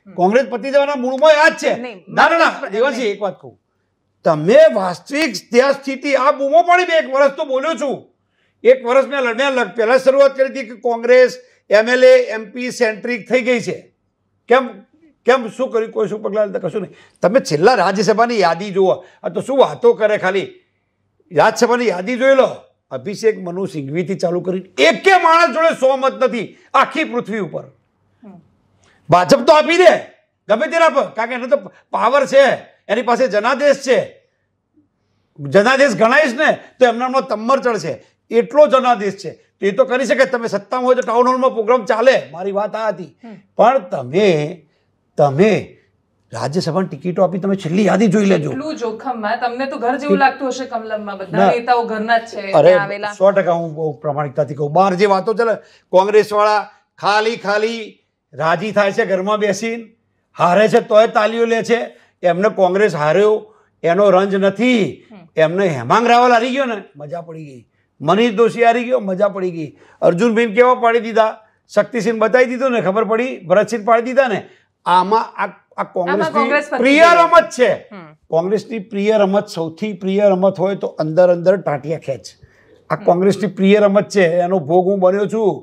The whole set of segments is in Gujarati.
કોંગ્રેસ પતી જવાના મૂળમાં આ જ છે. ના ના ના દેવાંશી, એક વાત કહું, તમે વાસ્તવિક ત્યાં સ્થિતિ આ બૂમો પાડી મેં 1 વર્ષ તો બોલ્યો છું. 1 વર્ષ મેં પહેલા શરૂઆત કરી હતી કે કોંગ્રેસ MLA MP સેન્ટ્રિક થઈ ગઈ છે. કેમ શું કર્યું, કોઈ શું પગલાં લીધા, કશું નહીં. તમે છેલ્લા રાજ્યસભાની યાદી જુઓ, આ તો શું વાતો કરે, ખાલી રાજ્યસભાની યાદી જોઈ લો. અભિષેક મનુ સિંઘવીથી ચાલુ કરી એકે માણસ જોડે 100 મત નથી આખી પૃથ્વી ઉપર. ભાજપ તો આપી દે ગમે તેના પર, કારણ કે એને તો પાવર છે, એની પાસે જનાદેશ છે. જનાદેશ ગણાઈશ ને તો એમનામાં તમ્મર ચડશે, એટલો જનાદેશ છે. તો એ તો કરી શકે. તમે સત્તામાં હોય તો ટાઉન હોલમાં પ્રોગ્રામ ચાલે, મારી વાત આ હતી. પણ તમે રાજ્યસભાની ટિકિટો આપી, તમે છેલ્લી યાદી જોઈ લેજો. એટલું જોખમમાં તમને તો ઘર જેવું લાગતું હશે કમલમમાં, બધા નેતાઓ ઘરના જ છે. અરે 100% હું બહુ પ્રામાણિકતાથી કહું, બહાર જે વાતો ચાલે કોંગ્રેસ વાળા ખાલી રાજી થાય છે ઘરમાં બેસીને, હારે છે તોય તાલીઓ લે છે. એમને કોંગ્રેસ હાર્યો એનો રંજ નથી, એમને હેમાંગ રાવલ હારી ગયો ને મજા પડી ગઈ, મનીષ દોશી હારી ગયો મજા પડી ગઈ, અર્જુનભાઈ કેવા પાડી દીધા, શક્તિસિંહ બતાવી દીધું ને ખબર પડી, ભરતસિંહ પાડી દીધા ને. આમાં આ કોંગ્રેસની પ્રિય રમત છે. કોંગ્રેસની પ્રિય રમત, સૌથી પ્રિય રમત હોય તો અંદર ટાંટિયા ખેંચ. આ કોંગ્રેસની પ્રિય રમત છે, એનો ભોગ હું બન્યો છું,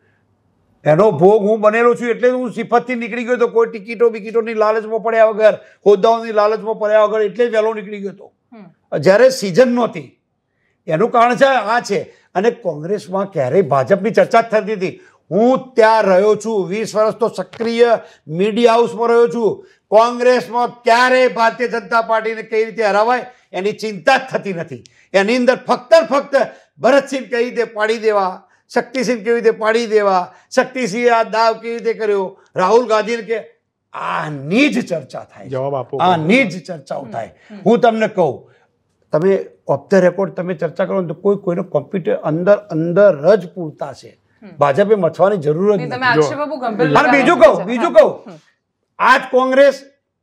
બનેલો છું. એટલે હું સિફતથી નીકળી ગયો તો, કોઈ ટિકિટોની લાલચમાં પડ્યા વગર, હોદ્દાઓની લાલચમાં પડ્યા વગર, એટલે જ વહેલો નીકળી ગયો હતો જ્યારે સિઝન નહોતી. એનું કારણ છે આ છે. અને કોંગ્રેસમાં ક્યારેય ભાજપની ચર્ચા જ થતી હતી. હું ત્યાં રહ્યો છું 20 વર્ષ, તો સક્રિય મીડિયા હાઉસમાં રહ્યો છું. કોંગ્રેસમાં ક્યારેય ભારતીય જનતા પાર્ટીને કઈ રીતે હરાવાય એની ચિંતા જ થતી નથી. એની અંદર ફક્ત ભરતસિંહ કઈ રીતે પાડી દેવા, શક્તિસિંહ કેવી રીતે પાડી દેવા, શક્તિસિંહે આ દાવ કેવી રીતે કર્યો, રાહુલ ગાંધીને કે આની જ ચર્ચા થાય, જવાબ આપો, આની જ ચર્ચાઓ થાય. હું તમને કહું, તમે ઓફ ધ રેકોર્ડ તમે ચર્ચા કરો તો કોઈનો કોમ્પ્યુટર અંદર જ પૂરતા છે. ભાજપે મથવાની જરૂર જ નથી. બીજું કહું, આજ કોંગ્રેસ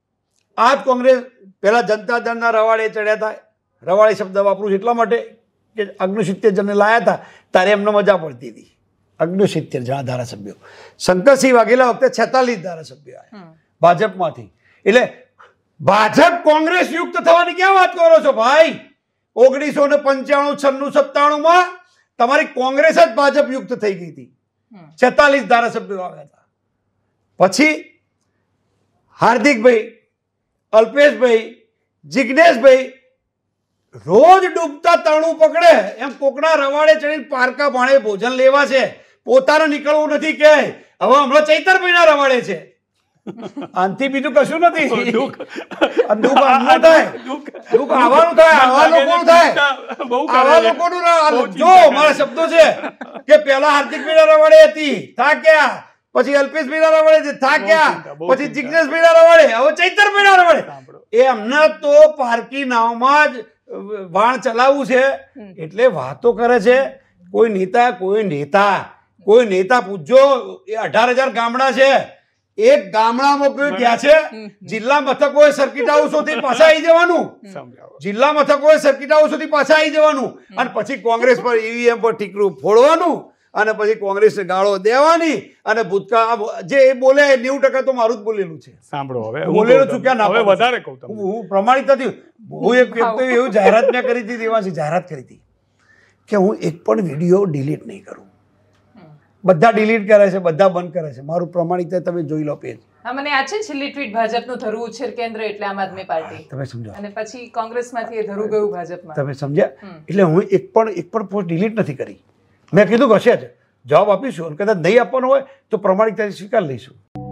પેલા જનતા દળના રવાડે ચડ્યા હતા. રવાડે શબ્દ વાપરું છું એટલા માટે કે 69 જણને લાયા હતા ત્યારે એમને મજા પડતી હતી. 69 જણા ધારાસભ્યો. શંકરસિંહ વાઘેલા વખતે 46 ધારાસભ્યો આવ્યા ભાજપમાંથી. એટલે ભાજપ કોંગ્રેસ યુક્ત થવાની ક્યાં વાત કરો છો ભાઈ? 1995, 96, 97 તમારી કોંગ્રેસ જ ભાજપ યુક્ત થઈ ગઈ હતી. 46 ધારાસભ્યો આવ્યા હતા. પછી હાર્દિકભાઈ, અલ્પેશભાઈ, જિજ્ઞેશભાઈ રોજ ડૂબતા તરણું પકડે એમ કોકના રવાડે ચડીને પારકા ભાણે ભોજન લેવા છે, પોતાને નીકળવું નથી કે હવે હમણાં ચૈતરભાઈના રવાડે છે. આનથી બીજું કશું નથી. દુઃખ આવવાનું થાય, આવા લોકોનું થાય, આવા લોકોનું. જો મારા શબ્દો છે કે પેલા હાર્દિકભાઈના રવાડે હતી થાક્યા, પછી અલ્પેશભાઈના રવાડે થાક્યા, પછી જિજ્ઞેશભાઈના રવાડે, હવે ચૈતરભાઈના રવાડે. એ એમના તો પારકી નાવમાં જ વાણ ચલાવવું છે એટલે વાતો કરે છે. કોઈ નેતા પૂછજો, એ 18,000 ગામડા છે. એક ગામડામાં કોઈ ગયા છે? જિલ્લા મથકોએ સર્કિટ હાઉસોથી પાછા આવી જવાનું, જિલ્લા મથકોએ સર્કિટ હાઉસોથી પાછા આવી જવાનું, અને પછી કોંગ્રેસ પર EVM પર ટીકરું ફોડવાનું, અને પછી કોંગ્રેસને ગાળો દેવાની. અને ભૂતકાળ જે એ બોલે 90% તો મારું જ બોલેલું છે. સાંભળો, હવે બોલેલું છું ક્યાં, હવે વધારે કહું, હું પ્રમાણિકતાથી હું એક વ્યક્તિ એવું જાહેરાત મેં કરી હતી, દેવાંશી જાહેરાત કરી હતી કે હું એક પણ વિડીયો ડિલીટ નહીં કરું. બધા ડિલીટ કરે છે, બધા બંધ કરે છે. મારું પ્રમાણિકતા તમે જોઈ લો પેજ. મને આ છે છેલ્લી ટ્વીટ ભાજપનું ધરું ઉછેર કેન્દ્ર એટલે આમ આદમી પાર્ટી, તમે સમજો, અને પછી કોંગ્રેસમાંથી એ ધરું ગયું ભાજપમાં, તમે સમજ્યા? એટલે હું એક પણ પોસ્ટ ડિલીટ નથી કરી. મેં કીધું કે હશે જ જવાબ આપીશું, અને કદાચ નહીં આપવાનો હોય તો પ્રમાણિકતાથી સ્વીકાર લઈશું.